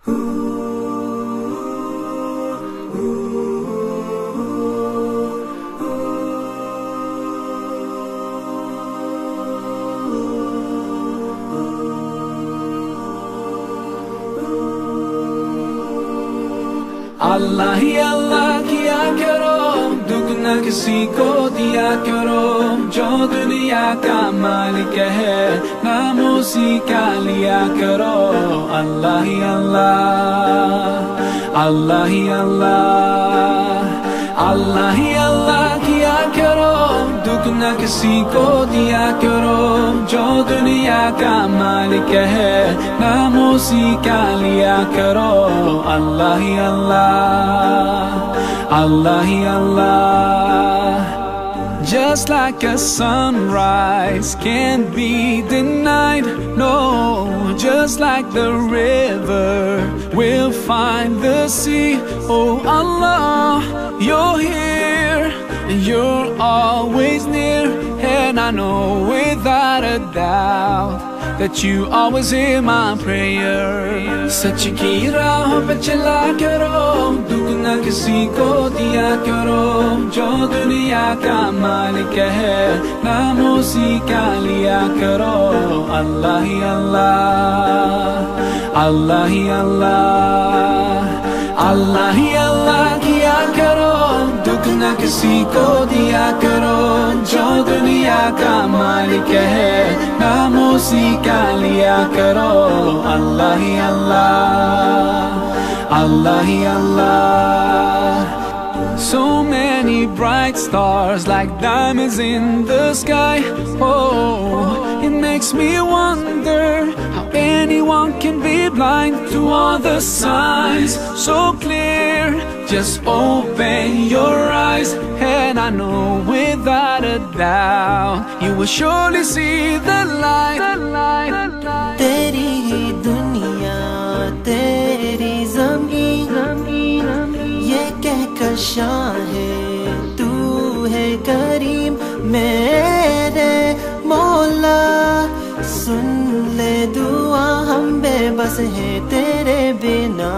अल्लाह ही अल्लाह किया करो, दुख न किसी को दिया करो। जो दुनिया का मालिक है, नाम उसी का लिया करो। अल्लाह ही अल्लाह, अल्लाह ही अल्लाह, अल्लाह ही अल्लाह किया करो, दुख न किसी को दिया करो। जो दुनिया का मालिक है, नाम उसी का लिया करो। अल्लाह ही अल्लाह, अल्लाह ही अल्लाह। Just like a sunrise can't be denied, no. Just like the river will find the sea. Oh Allah, you're here and you're always near. And I know without a doubt that you always hear my prayer. सच की राह पे चला करो, दुख न किसी को दिया करो। जो दुनिया का मालिक है, नाम उसी का लिया करो। अल्लाह ही अल्लाह, अल्लाह ही अल्लाह, अल्लाह ही अल्लाह किया करो, दुख न किसी को दिया करो। जो दुनिया का मालिक है, नाम उसी का लिया करो। अल्लाह ही अल्लाह, अल्लाह ही अल्लाह। So many bright stars like diamonds in the sky. Oh, it makes me wonder how anyone can be blind to all the signs so clear. Just open your eyes and I know without a doubt you will surely see the light, the light, the light. तेरी ही दुनिया, तेरी ज़मीन, ये कहकर शाहे तू है करीम। मेरे मौला सुन ले दुआ, हम बेबस हैं तेरे बिना,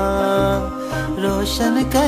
रोशन कर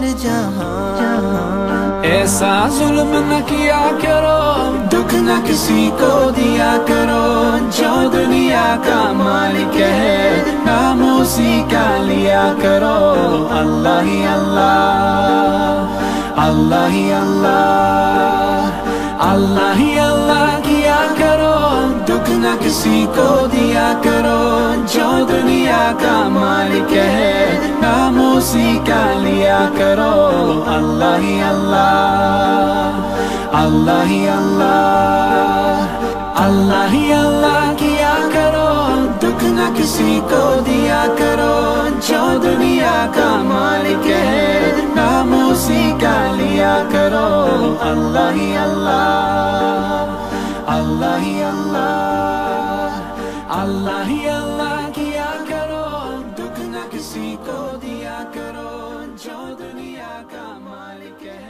जहां। ऐसा जुल्म न किया करो, दुख न किसी को दिया करो। जो दुनिया का मालिक है, नाम उसी का लिया करो। अल्लाह ही अल्लाह, अल्लाह ही अल्लाह, अल्लाह ही अल्लाह किया करो, दुख न किसी को दिया करो। जो दुनिया का मालिक है, नाम उसी का लिया करो। अल्लाह ही अल्लाह, अल्लाह ही अल्लाह, अल्लाह ही अल्लाह किया करो, दुख न किसी को दिया करो। जो दुनिया का मालिक है, नाम उसी का लिया करो। अल्लाह ही अल्लाह, अल्लाह ही अल्लाह, अल्लाह ही अल्लाह किया करो, दुख न किसी को दिया करो। जो दुनिया का मालिक है।